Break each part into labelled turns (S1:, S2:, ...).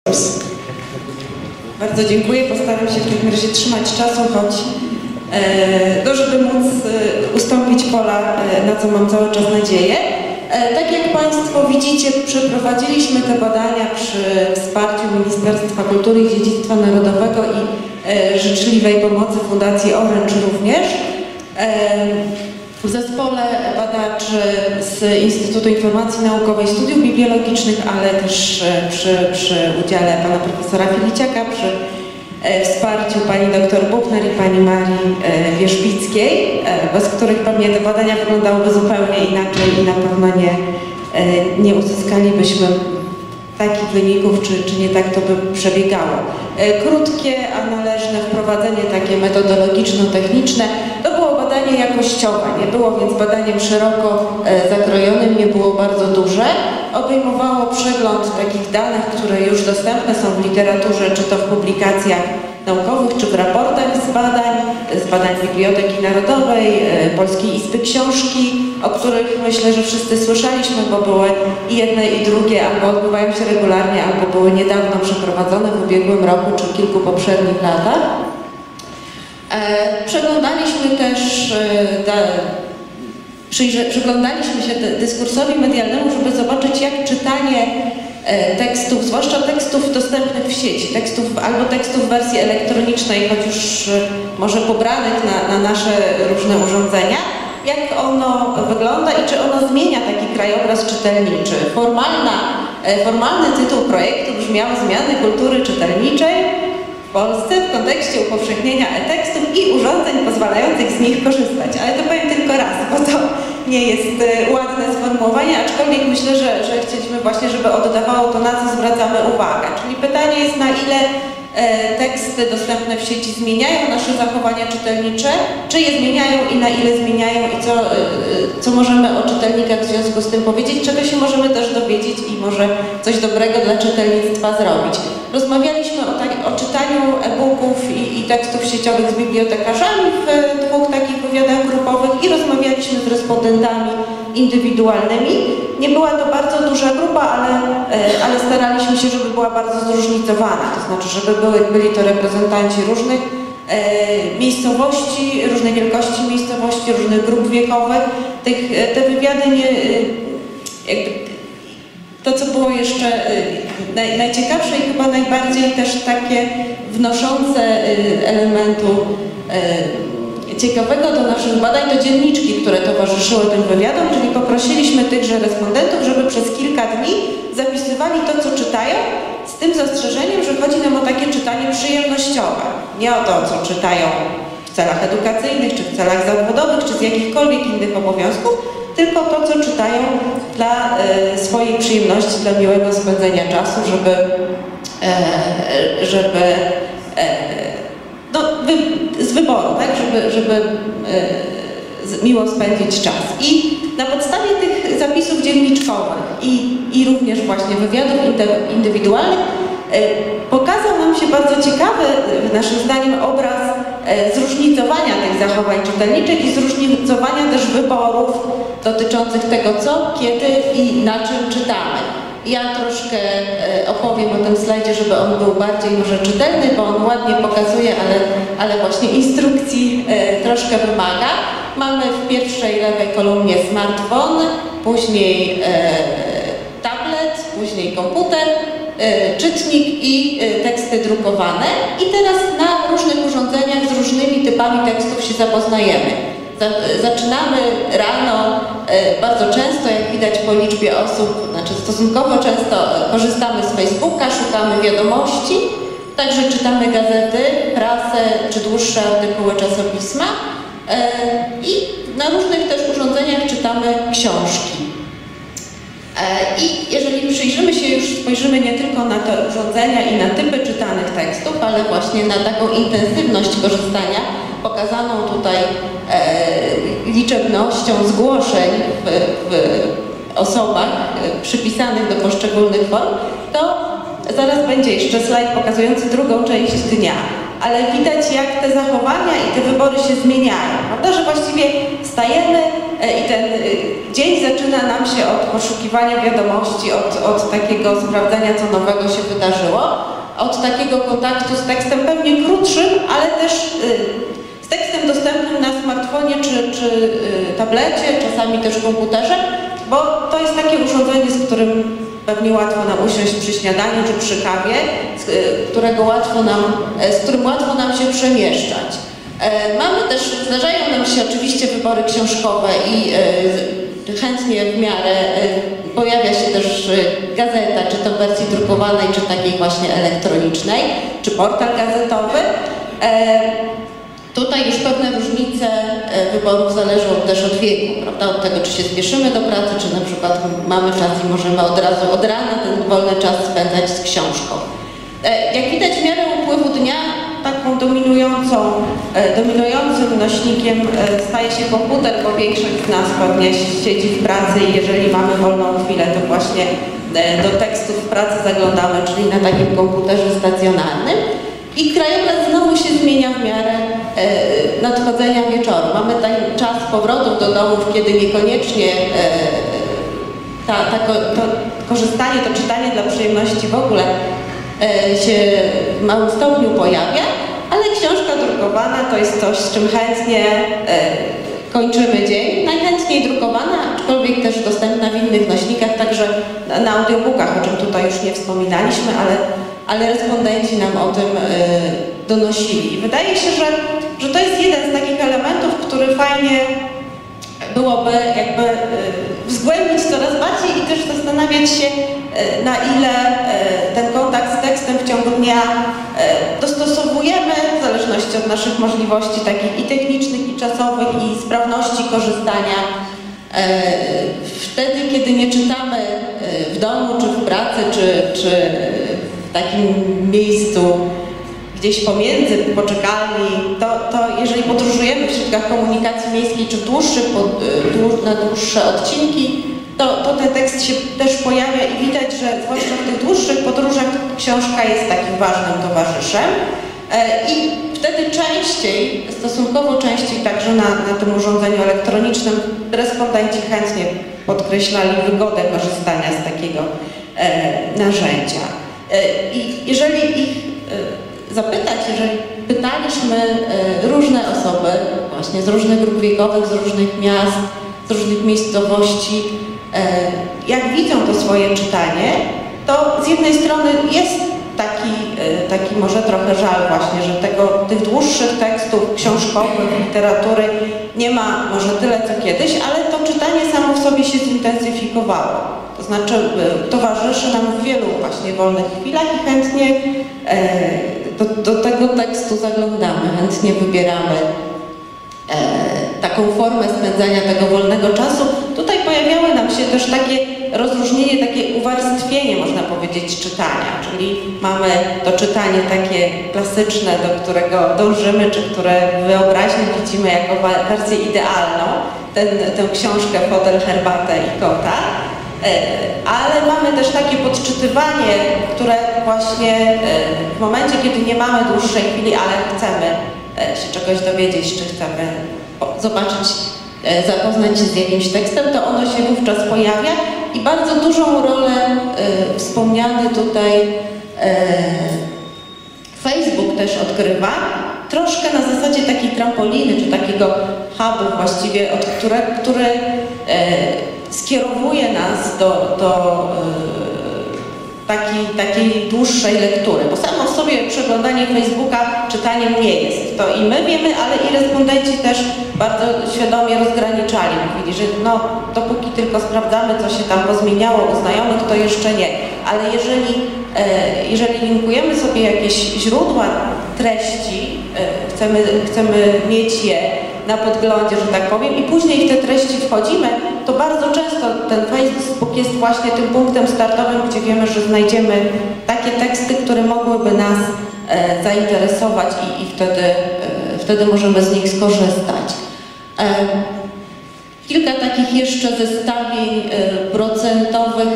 S1: Bardzo dziękuję. Postaram się w takim razie trzymać czasu, choć żeby móc ustąpić pola, na co mam cały czas nadzieję. Tak jak Państwo widzicie, przeprowadziliśmy te badania przy wsparciu Ministerstwa Kultury i Dziedzictwa Narodowego i życzliwej pomocy Fundacji Orange również. W zespole badaczy z Instytutu Informacji Naukowej Studiów Bibliologicznych, ale też przy udziale pana profesora Filiciaka, przy wsparciu pani dr Buchner i pani Marii Wierzbickiej, bez których pewnie te badania wyglądałyby zupełnie inaczej i na pewno nie uzyskalibyśmy takich wyników, czy nie tak to by przebiegało. Krótkie, a należne wprowadzenie takie metodologiczno-techniczne to było badanie jakościowe, nie było więc badaniem szeroko zakrojonym, nie było bardzo duże. Obejmowało przegląd takich danych, które już dostępne są w literaturze, czy to w publikacjach naukowych, czy w raportach z badań Biblioteki Narodowej, Polskiej Izby Książki, o których myślę, że wszyscy słyszeliśmy, bo były i jedne i drugie, albo odbywają się regularnie, albo były niedawno przeprowadzone w ubiegłym roku, czy w kilku poprzednich latach. Przeglądaliśmy też przyglądaliśmy się dyskursowi medialnemu, żeby zobaczyć, jak czytanie tekstów, zwłaszcza tekstów dostępnych w sieci, albo tekstów w wersji elektronicznej, choć już może pobranych na nasze różne urządzenia, jak ono wygląda i czy ono zmienia taki krajobraz czytelniczy. Formalny tytuł projektu brzmiał Zmiany kultury czytelniczej w Polsce w kontekście upowszechnienia e-tekstów i urządzeń pozwalających z nich korzystać. Ale to powiem tylko raz, bo to nie jest ładne sformułowanie, aczkolwiek myślę, że chcieliśmy właśnie, żeby oddawało to, na co zwracamy uwagę. Czyli pytanie jest, na ile teksty dostępne w sieci zmieniają nasze zachowania czytelnicze, czy je zmieniają i na ile zmieniają i co możemy o czytelnikach w związku z tym powiedzieć, czego się możemy też dowiedzieć i może coś dobrego dla czytelnictwa zrobić. Rozmawialiśmy o czytaniu e-booków i tekstów sieciowych z bibliotekarzami w dwóch takich wywiadach grupowych i rozmawialiśmy z respondentami indywidualnymi. Nie była to bardzo duża grupa, ale staraliśmy się, żeby była bardzo zróżnicowana, to znaczy, żeby byli to reprezentanci różnych miejscowości, różnej wielkości miejscowości, różnych grup wiekowych. Te wywiady to, co było jeszcze najciekawsze i chyba najbardziej też takie wnoszące elementu ciekawego do naszych badań, to dzienniczki, które towarzyszyły tym wywiadom, czyli poprosiliśmy tychże respondentów, żeby przez kilka dni zapisywali to, co czytają, z tym zastrzeżeniem, że chodzi nam o takie czytanie przyjemnościowe. Nie o to, co czytają w celach edukacyjnych, czy w celach zawodowych, czy z jakichkolwiek innych obowiązków, tylko to, co czytają dla swojej przyjemności, dla miłego spędzenia czasu, z wyboru, tak? żeby miło spędzić czas. I na podstawie tych zapisów dzienniczkowych i również właśnie wywiadów indywidualnych pokazał nam się bardzo ciekawy, naszym zdaniem, obraz zróżnicowania tych zachowań czytelniczych i zróżnicowania też wyborów dotyczących tego, co, kiedy i na czym czytamy. Ja troszkę opowiem o tym slajdzie, żeby on był bardziej może czytelny, bo on ładnie pokazuje, ale właśnie instrukcji troszkę wymaga. Mamy w pierwszej lewej kolumnie smartfon, później tablet, później komputer, czytnik i teksty drukowane. I teraz na różnych urządzeniach z różnymi typami tekstów się zapoznajemy. Zaczynamy rano, bardzo często, jak widać po liczbie osób, znaczy stosunkowo często korzystamy z Facebooka, szukamy wiadomości, także czytamy gazety, prasę czy dłuższe artykuły czasopisma i na różnych też urządzeniach czytamy książki. I jeżeli spojrzymy nie tylko na te urządzenia i na typy czytanych tekstów, ale właśnie na taką intensywność korzystania, pokazaną tutaj liczebnością zgłoszeń w osobach przypisanych do poszczególnych form, to zaraz będzie jeszcze slajd pokazujący drugą część dnia. Ale widać, jak te zachowania i te wybory się zmieniają, prawda? Że właściwie wstajemy, i ten dzień zaczyna nam się od poszukiwania wiadomości, od takiego sprawdzania, co nowego się wydarzyło, od takiego kontaktu z tekstem pewnie krótszym, ale też z tekstem dostępnym na smartfonie czy tablecie, czasami też komputerze, bo to jest takie urządzenie, z którym pewnie łatwo nam usiąść przy śniadaniu czy przy kawie, z którym łatwo nam się przemieszczać. Mamy też, zdarzają nam się oczywiście wybory książkowe i chętnie w miarę pojawia się też gazeta, czy to w wersji drukowanej, czy takiej właśnie elektronicznej, czy portal gazetowy. Tutaj już pewne różnice wyborów zależą też od wieku, prawda? Od tego, czy się spieszymy do pracy, czy na przykład mamy czas i możemy od razu od rana ten wolny czas spędzać z książką. Jak widać, w miarę upływu dnia taką dominującym nośnikiem staje się komputer, bo większość z nas pewnie siedzi w pracy i jeżeli mamy wolną chwilę, to właśnie do tekstów w pracy zaglądamy, czyli na takim komputerze stacjonarnym. I krajobraz znowu się zmienia w miarę nadchodzenia wieczoru. Mamy ten czas powrotów do domów, kiedy niekoniecznie to korzystanie, to czytanie dla przyjemności w ogóle się w małym stopniu pojawia, ale książka drukowana to jest coś, z czym chętnie kończymy dzień. Najchętniej drukowana, aczkolwiek też dostępna w innych nośnikach, także na audiobookach, o czym tutaj już nie wspominaliśmy, ale respondenci nam o tym donosili. I wydaje się, że to jest jeden z takich elementów, który fajnie byłoby jakby zgłębić coraz bardziej i też zastanawiać się, na ile ten kontakt z tekstem w ciągu dnia dostosowujemy w zależności od naszych możliwości takich i technicznych, i czasowych, i sprawności korzystania. Wtedy, kiedy nie czytamy w domu, czy w pracy, czy w takim miejscu gdzieś pomiędzy poczekalni, to jeżeli podróżujemy w środkach komunikacji miejskiej, czy na dłuższe odcinki, to ten tekst się też pojawia i widać, że zwłaszcza w tych dłuższych podróżach książka jest takim ważnym towarzyszem. I wtedy stosunkowo częściej także na tym urządzeniu elektronicznym respondenci chętnie podkreślali wygodę korzystania z takiego narzędzia. I jeżeli ich zapytać, jeżeli pytaliśmy różne osoby właśnie z różnych grup wiekowych, z różnych miast, z różnych miejscowości, jak widzą to swoje czytanie, to z jednej strony jest taki może trochę żal właśnie, że tych dłuższych tekstów książkowych, literatury nie ma może tyle co kiedyś, ale to czytanie samo w sobie się zintensyfikowało. To znaczy towarzyszy nam w wielu właśnie wolnych chwilach i chętnie do tego tekstu zaglądamy, chętnie wybieramy taką formę spędzania tego wolnego czasu. Tutaj pojawiały nam się też takie rozróżnienie, takie uwarstwienie, można powiedzieć, czytania, czyli mamy to czytanie takie klasyczne, do którego dążymy, czy które w wyobraźni widzimy jako wersję idealną, tę książkę, fotel, herbatę i kota, ale mamy też takie podczytywanie, które właśnie w momencie, kiedy nie mamy dłuższej chwili, ale chcemy się czegoś dowiedzieć, czy chcemy zobaczyć, zapoznać się z jakimś tekstem, to ono się wówczas pojawia i bardzo dużą rolę wspomniany tutaj Facebook też odgrywa, troszkę na zasadzie takiej trampoliny, czy takiego hubu właściwie, który skierowuje nas do takiej dłuższej lektury, bo samo w sobie przeglądanie Facebooka czytaniem nie jest. To i my wiemy, ale i respondenci też bardzo świadomie rozgraniczali. Mówili, że dopóki tylko sprawdzamy, co się tam pozmieniało u znajomych, to jeszcze nie. Ale jeżeli linkujemy sobie jakieś źródła treści, chcemy mieć je na podglądzie, że tak powiem, i później w te treści wchodzimy, to bardzo często ten Facebook jest właśnie tym punktem startowym, gdzie wiemy, że znajdziemy takie teksty, które mogłyby nas zainteresować i wtedy możemy z nich skorzystać. Kilka takich jeszcze zestawień procentowych.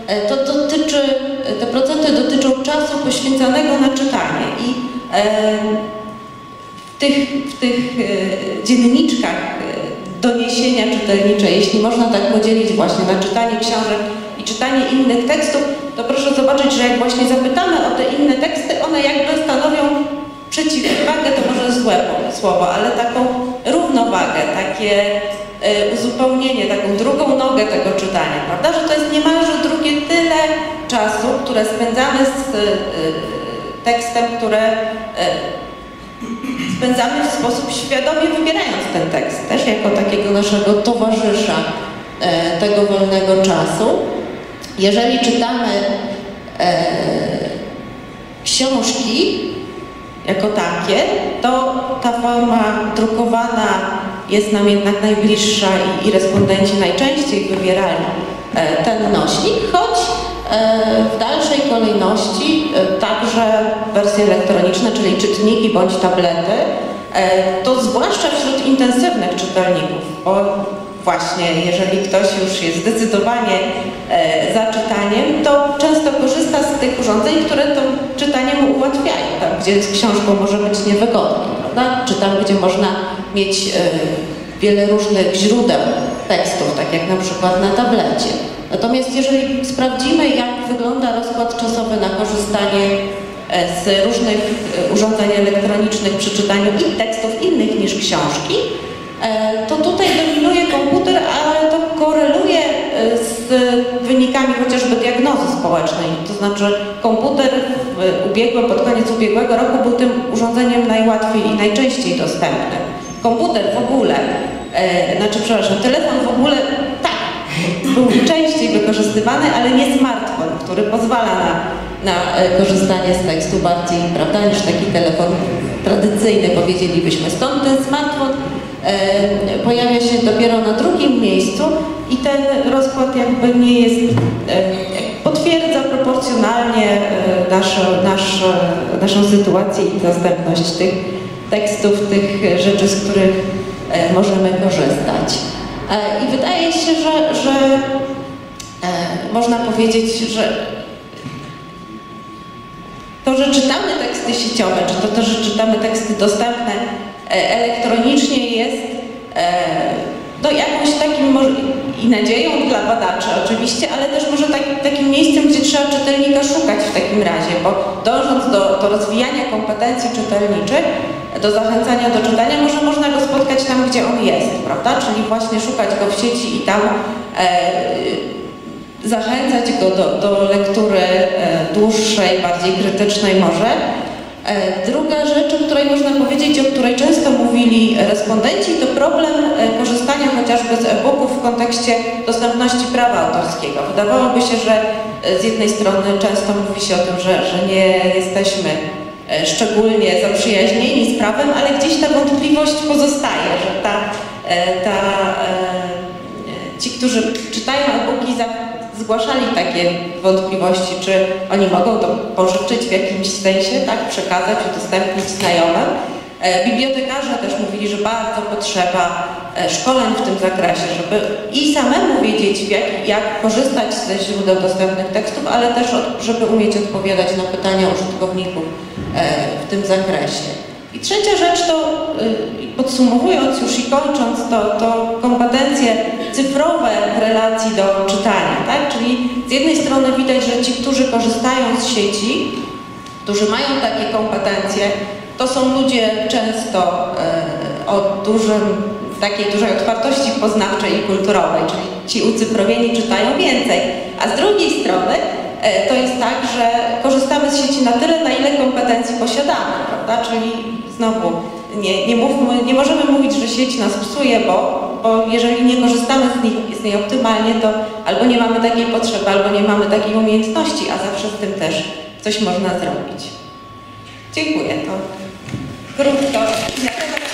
S1: Te procenty dotyczą czasu poświęcanego na czytanie i w tych dzienniczkach doniesienia czytelnicze, jeśli można tak podzielić właśnie na czytanie książek i czytanie innych tekstów, to proszę zobaczyć, że jak właśnie zapytamy o te inne teksty, one jakby stanowią przeciwwagę, to może złe słowo, ale taką równowagę, takie uzupełnienie, taką drugą nogę tego czytania, prawda? Że to jest niemalże drugie tyle czasu, które spędzamy z tekstem, które spędzamy w sposób świadomie wybierając ten tekst, też jako takiego naszego towarzysza tego wolnego czasu. Jeżeli czytamy książki jako takie, to ta forma drukowana jest nam jednak najbliższa i respondenci najczęściej wybierali ten nośnik, choć w dalszej kolejności także wersje elektroniczne, czyli czytniki bądź tablety, to zwłaszcza wśród intensywnych czytelników, bo właśnie jeżeli ktoś już jest zdecydowanie za czytaniem, to często korzysta z tych urządzeń, które to czytanie mu ułatwiają, tam gdzie z książką może być niewygodnie, prawda? Czy tam, gdzie można mieć wiele różnych źródeł tekstów, tak jak na przykład na tablecie. Natomiast jeżeli sprawdzimy, jak wygląda rozkład czasowy na korzystanie z różnych urządzeń elektronicznych przy czytaniu i tekstów innych niż książki, to tutaj dominuje komputer, ale to koreluje z wynikami chociażby diagnozy społecznej. To znaczy komputer pod koniec ubiegłego roku był tym urządzeniem najłatwiej i najczęściej dostępnym. Komputer w ogóle, telefon w ogóle tak, był częściej wykorzystywany, ale nie smartfon, który pozwala na korzystanie z tekstu bardziej, prawda, niż taki telefon tradycyjny, powiedzielibyśmy. Stąd ten smartfon pojawia się dopiero na drugim miejscu i ten rozkład jakby nie jest, potwierdza proporcjonalnie naszą sytuację i dostępność tych tekstów, tych rzeczy, z których możemy korzystać. I wydaje się, że można powiedzieć, że to, że czytamy teksty sieciowe, czy to, że czytamy teksty dostępne elektronicznie jest jakąś takim i nadzieją dla badaczy oczywiście, ale też może takim miejscem, gdzie trzeba czytelnika szukać w takim razie, bo dążąc do rozwijania kompetencji czytelniczych, do zachęcania do czytania, może można go spotkać tam, gdzie on jest, prawda? Czyli właśnie szukać go w sieci i tam zachęcać go do lektury dłuższej, bardziej krytycznej może. Druga rzecz, o której można powiedzieć, o której często mówili respondenci, to problem korzystania chociażby z e-booków w kontekście dostępności prawa autorskiego. Wydawałoby się, że z jednej strony często mówi się o tym, że nie jesteśmy szczególnie zaprzyjaźnieni z prawem, ale gdzieś ta wątpliwość pozostaje, że ci, którzy czytają e-booki, zgłaszali takie wątpliwości, czy oni mogą to pożyczyć w jakimś sensie, tak, przekazać, udostępnić znajomym. Bibliotekarze też mówili, że bardzo potrzeba szkoleń w tym zakresie, żeby i samemu wiedzieć, jak korzystać ze źródeł dostępnych tekstów, ale też żeby umieć odpowiadać na pytania użytkowników w tym zakresie. I trzecia rzecz to, podsumowując już i kończąc, to kompetencje cyfrowe w relacji do czytania, tak? Czyli z jednej strony widać, że ci, którzy korzystają z sieci, którzy mają takie kompetencje, to są ludzie często o takiej dużej otwartości poznawczej i kulturowej, czyli ci ucyfrowieni czytają więcej, a z drugiej strony to jest tak, że korzystamy z sieci na tyle, na ile kompetencji posiadamy, prawda? Czyli znowu nie możemy mówić, że sieć nas psuje, bo jeżeli nie korzystamy z niej optymalnie, to albo nie mamy takiej potrzeby, albo nie mamy takiej umiejętności, a zawsze z tym też coś można zrobić. Dziękuję. To krótko.